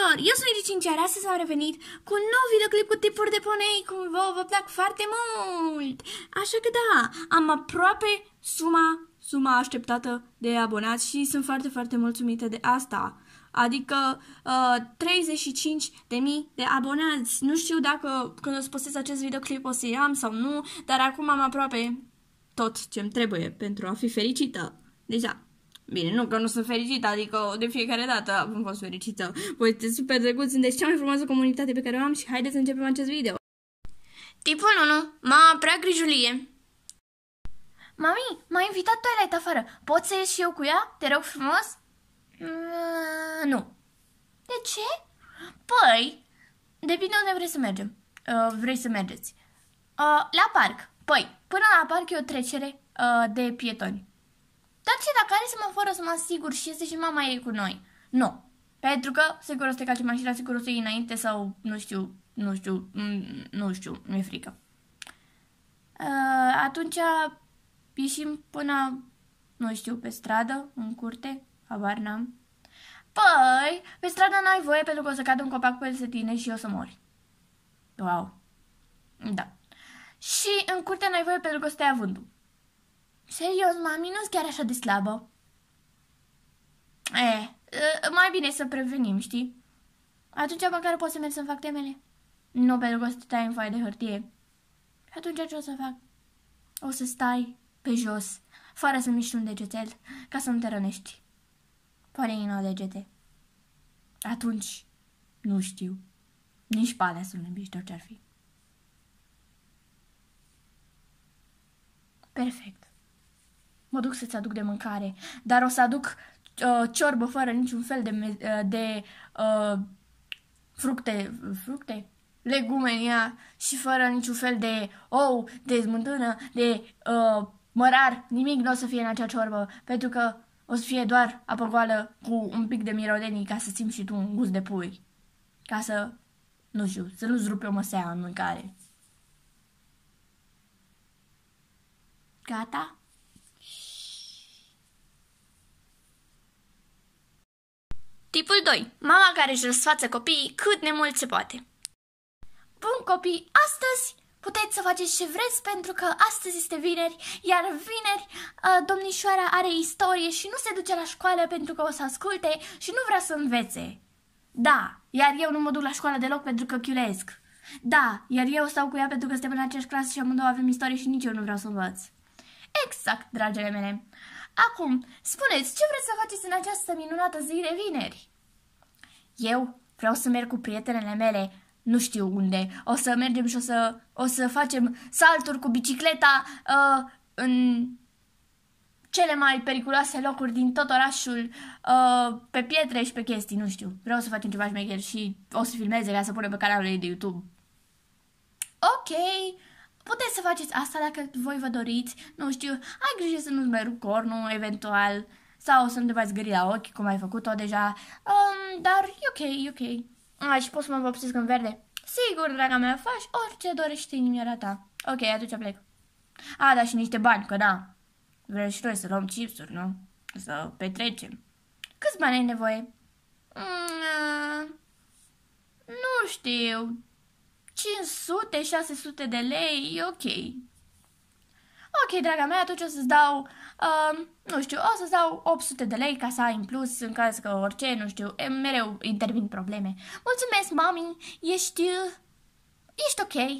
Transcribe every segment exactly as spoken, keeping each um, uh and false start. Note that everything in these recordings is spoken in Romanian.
dragilor, eu sunt Iri cinci, iar astăzi am revenit cu un nou videoclip cu tipuri de ponei, cum vă, vă plac foarte mult. Așa că da, am aproape suma, suma așteptată de abonați și sunt foarte, foarte mulțumită de asta. Adică uh, treizeci și cinci de mii de abonați. Nu știu dacă când o să postez acest videoclip o să-i am sau nu, dar acum am aproape tot ce-mi trebuie pentru a fi fericită. Deja. Bine, nu că nu sunt fericită, adică de fiecare dată am fost fericită. Voi sunteți super drăguți, sunteți cea mai frumoasă comunitate pe care o am și haideți să începem acest video. Tipul unu, mama prea grijulie. Mami, m-a invitat toilet afară. Pot să ies și eu cu ea? Te rog frumos? Mm, nu. De ce? Păi, depinde unde vrei să mergem. Uh, vrei să mergeți. Uh, la parc. Păi, până la parc e o trecere uh, de pietoni. Dar ce, dacă are semaforă să mă asigur și este și mama ei cu noi? Nu. Pentru că, sigur o să te calci mașina, sigur o să iei înainte sau, nu știu, nu știu, nu știu, mi-e frică. Uh, atunci ieșim până, nu știu, pe stradă, în curte, habar n-am. Păi, pe stradă n-ai voie pentru că o să cadă un copac peste tine și o să mori. Wow. Da. Și în curte n-ai voie pentru că o să te ia vântul. Serios, mami, nu-s chiar așa de slabă. Eh, mai bine să prevenim, știi? Atunci măcar pot să merg să-mi fac temele. Nu, pentru că o să te tai în foaie de hârtie. Și atunci ce o să fac? O să stai pe jos, fără să miști un degețel, ca să nu te rănești. Fără ină degete. Atunci, nu știu, nici palea să nu miști orice ar fi. Perfect. Mă duc să-ți aduc de mâncare, dar o să aduc uh, ciorbă fără niciun fel de, uh, de uh, fructe, fructe, legume în ea și fără niciun fel de ou, de smântână, de uh, mărar, nimic nu o să fie în acea ciorbă, pentru că o să fie doar apă goală cu un pic de mirodenii ca să simți și tu un gust de pui, ca să, nu știu, să nu-ți rupe o măsea în mâncare. Gata? Tipul doi. Mama care își răsfață copiii cât de mult se poate. Bun copii, astăzi puteți să faceți ce vreți pentru că astăzi este vineri, iar vineri domnișoara are istorie și nu se duce la școală pentru că o să asculte și nu vrea să învețe. Da, iar eu nu mă duc la școală deloc pentru că chiulesc. Da, iar eu stau cu ea pentru că suntem în aceeași clasă și amândouă avem istorie și nici eu nu vreau să învăț. Exact, dragele mele. Acum, spuneți, ce vreți să faceți în această minunată zi de vineri? Eu vreau să merg cu prietenele mele, nu știu unde. O să mergem și o să, o să facem salturi cu bicicleta uh, în cele mai periculoase locuri din tot orașul, uh, pe pietre și pe chestii, nu știu. Vreau să facem ceva șmecher și o să filmeze ca să punem pe canalul ei de YouTube. Ok, puteți să faceți asta dacă voi vă doriți, nu știu, ai grijă să nu-ți mai rup cornul, eventual, sau să nu te mai zgâri la ochi, cum ai făcut-o deja, um, dar e ok, e ok. A, și poți să mă vopsesc în verde? Sigur, draga mea, faci orice dorește inimioara ta. Ok, atunci plec. A, da, și niște bani, că da. Vrei și noi să luăm chipsuri, nu? Să petrecem. Câți bani ai nevoie? Mm, nu știu. cinci sute, șase sute de lei, e ok. Ok, draga mea, atunci o să-ți dau, uh, nu știu, o să-ți dau opt sute de lei ca să ai în plus, în caz că orice, nu știu, e, mereu intervin probleme. Mulțumesc, mami, ești, ești ok.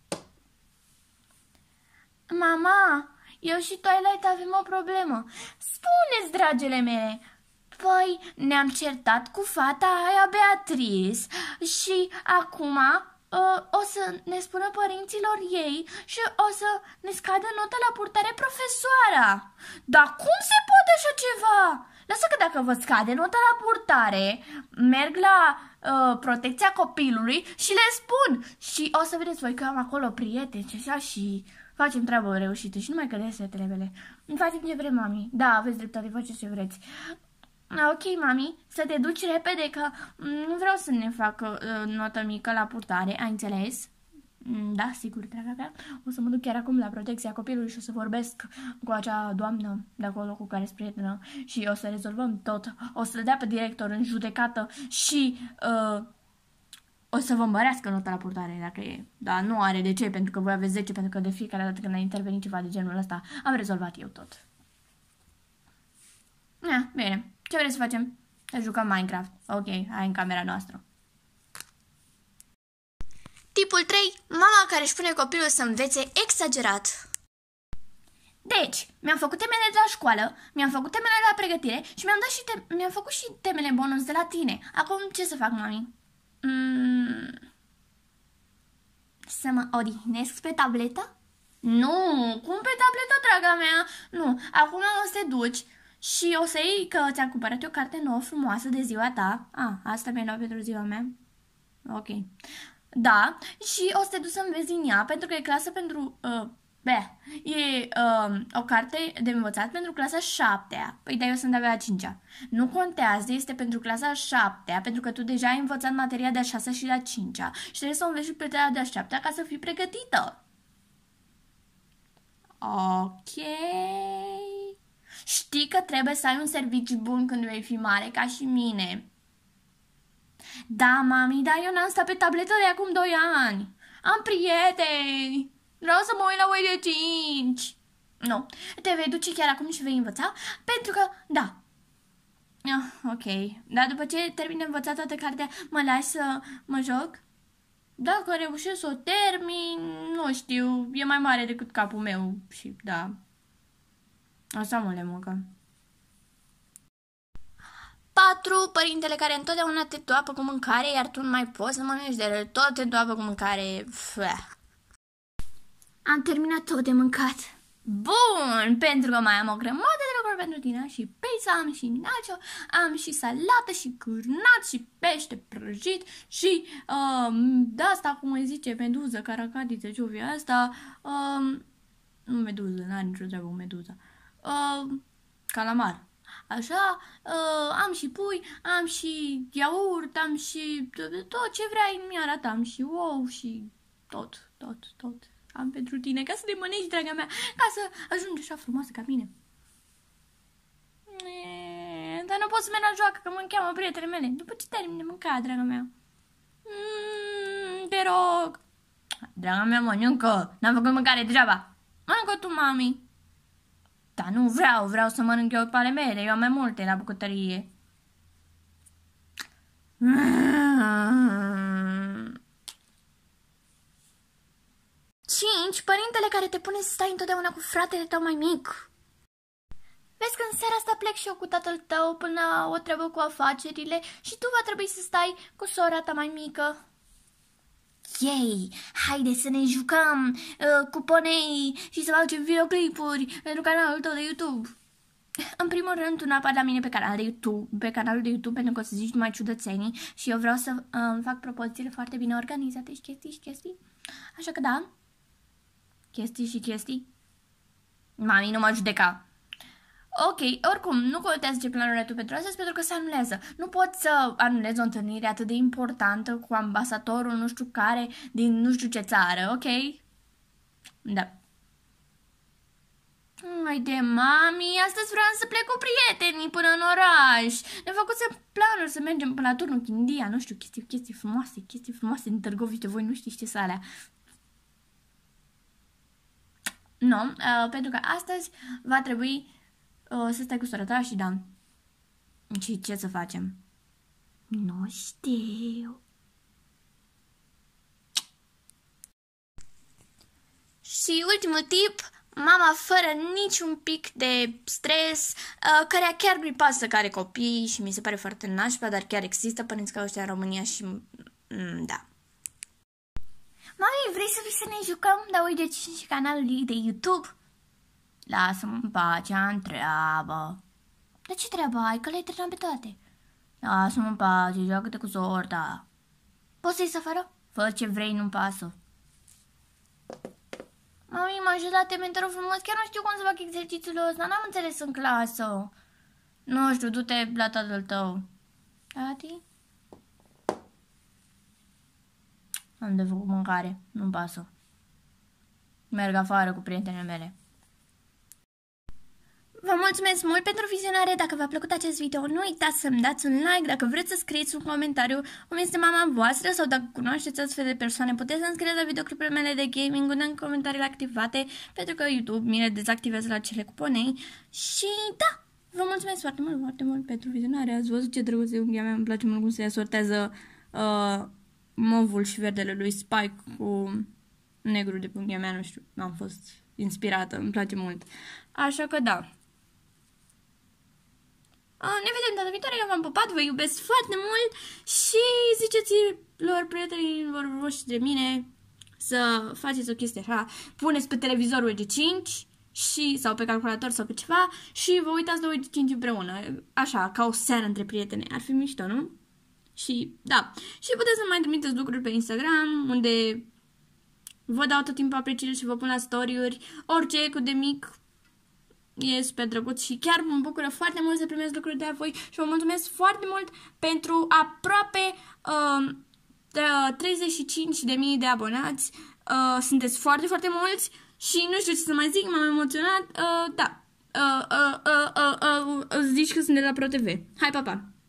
Mama, eu și Twilight avem o problemă. Spuneți, dragele mele. Păi, ne-am certat cu fata aia Beatrice și acum uh, o să ne spună părinților ei și o să ne scadă nota la purtare profesoara. Dar cum se poate așa ceva? Lasă că dacă vă scade nota la purtare, merg la uh, protecția copilului și le spun. Și o să vedeți voi că am acolo prieteni și așa și facem treabă reușită și nu mai cădeți fetele mele. Facem ce vrem, mami. Da, aveți dreptate, faceți ce vreți. Ok, mami, să te duci repede că nu vreau să ne facă uh, notă mică la purtare, ai înțeles? Da, sigur, draga mea. O să mă duc chiar acum la protecția copilului și o să vorbesc cu acea doamnă de acolo cu care sunt prietenă și o să rezolvăm tot. O să-l dea pe director în judecată și uh, o să vă mărească nota la purtare dacă e. Dar nu are de ce, pentru că voi aveți zece, pentru că de fiecare dată când a intervenit ceva de genul ăsta, am rezolvat eu tot. Na, bine. Ce vrei să facem? Să jucăm Minecraft. Ok, hai în camera noastră. Tipul trei. Mama care își pune copilul să învețe exagerat. Deci, mi-am făcut temele de la școală, mi-am făcut temele de la pregătire și mi-am dat și te- mi-am făcut și temele bonus de la tine. Acum ce să fac, mami? Mm, să mă odihnesc pe tabletă? Nu, cum pe tabletă, draga mea? Nu, acum o să te duci și o să iei că ți-am cumpărat o carte nouă frumoasă de ziua ta. Ah, asta mi-ai luat pentru ziua mea? Ok. Da, și o să te duci să înveți din ea, pentru că e clasă pentru... Uh, beh, e uh, o carte de învățat pentru clasa șaptea. Păi, dar eu sunt abia a cincea. Nu contează, este pentru clasa șaptea, pentru că tu deja ai învățat materia de a șasea și de a cincea și trebuie să o înveți și pe de a șaptea ca să fii pregătită. Ok. Știi că trebuie să ai un serviciu bun când vei fi mare, ca și mine. Da, mami, dar eu n-am stat pe tabletă de acum doi ani. Am prieteni. Vreau să mă uit la voi de cinci. Nu, te vei duce chiar acum și vei învăța, pentru că, da. Ah, ok, dar după ce termin de învățat toată cartea, mă lași să mă joc? Dacă reușesc să o termin, nu știu, e mai mare decât capul meu și, da, asta mă le muncă. patru. Părintele care întotdeauna te toapă cu mâncare, iar tu nu mai poți să mănânci de el, tot te toapă cu mâncare. Fă. Am terminat tot de mâncat. Bun, pentru că mai am o grămadă de lucruri pentru tine. Și pizza, am și nacho, am și salată și cârnat și pește prăjit și um, de asta, cum îi zice, meduză, caracatiță, ce-o asta. Um, nu meduză, n-are nicio treabă cu meduza. Um, calamar. Așa, uh, am și pui, am și iaurt, am și tot ce vrei mi arată, am și ou și tot, tot, tot. Am pentru tine, ca să te mănânci, draga mea, ca să ajungi așa frumoasă ca mine. E, dar nu pot să merg la joacă, că mă cheamă prietenele mele. După ce termin de mâncat, draga mea. Mm, te rog. Draga mea, mănâncă. N-am făcut mâncare degeaba. Mănâncă tu, mami. Dar nu vreau, vreau să mănânc eu pe ale mele. Eu am mai multe la bucătărie. cinci. Părintele care te pune să stai întotdeauna cu fratele tău mai mic. Vezi că în seara asta plec și eu cu tatăl tău până la o treabă cu afacerile și tu va trebui să stai cu sora ta mai mică. Yay! Haide să ne jucăm uh, cu ponei și să facem videoclipuri pentru canalul tău de YouTube. În primul rând, tu n-apari la mine pe canal de YouTube, pe canalul de YouTube, pentru că o să zici numai ciudățenii și eu vreau să uh, fac propozițiile foarte bine organizate și chestii și chestii. Așa că da, chestii și chestii. Mami, nu mă judeca. Ok, oricum, nu contează ce planuri ai tu pentru astăzi, pentru că se anulează. Nu poți să anulezi o întâlnire atât de importantă cu ambasadorul nu știu care din nu știu ce țară, ok? Da. Haide, mami, astăzi vreau să plec cu prietenii până în oraș. Ne-am făcut planuri să mergem până la turnul Chindia, nu știu, chestii, chestii frumoase, chestii frumoase din Târgoviște, voi nu știți ce alea. Nu, uh, pentru că astăzi va trebui uh, să stai cu sora ta și da. Și ce să facem? Nu știu. Și ultimul tip, mama fără niciun pic de stres, uh, care chiar nu-i pasă că are copii și mi se pare foarte nașpa, dar chiar există părinți ca ăștia în România și mm, da. Mami, vrei să vii să ne jucăm? Da, uite și canalul ei de YouTube. Lasă-mă în pace, am treabă. Dar ce treabă ai? Că le-ai terminat pe toate. Lasă-mă în pace, joacă-te cu sorta. Poți să ies afară? Fă ce vrei, nu-mi pasă. Mami, m-a ajutat, te rog frumos, chiar nu știu cum să fac exercițiul ăsta, n-am înțeles în clasă. Nu știu, du-te la tatăl tău. Tati? Am de făcut mâncare, nu-mi pasă. Merg afară cu prietenele mele. Vă mulțumesc mult pentru vizionare. Dacă v-a plăcut acest video, nu uitați să-mi dați un like. Dacă vreți să scrieți un comentariu cum este mama voastră sau dacă cunoașteți astfel de persoane, puteți să-mi scrieți la videoclipurile mele de gaming în comentariile activate, pentru că YouTube mi le dezactivează la cele cuponei. Și da, vă mulțumesc foarte mult, foarte mult pentru vizionare. Ați văzut ce drăguț e unghia mea, îmi place mult cum se asortează uh, movul și verdele lui Spike cu negru de pe unghia mea, nu știu, am fost inspirată, îmi place mult. Așa că da. Ne vedem data viitoare, eu v-am pupat, vă iubesc foarte mult și ziceți-lor prietenilor voștri de mine să faceți o chestie așa, puneți pe televizor U E G cinci și, sau pe calculator sau pe ceva și vă uitați la U E G cinci împreună, așa, ca o seară între prietene, ar fi mișto, nu? Și, da, și puteți să mai trimiteți lucruri pe Instagram, unde vă dau tot timpul apreciere și vă pun la story-uri, orice, cât de mic, e super drăguț și chiar mă bucură foarte mult să primesc lucruri de la voi și vă mulțumesc foarte mult pentru aproape uh, treizeci și cinci de mii de abonați. Uh, sunteți foarte, foarte mulți și nu știu ce să mai zic, m-am emoționat. Uh, da, uh, uh, uh, uh, uh, uh, zici că sunt de la ProTV. Hai, pa, pa!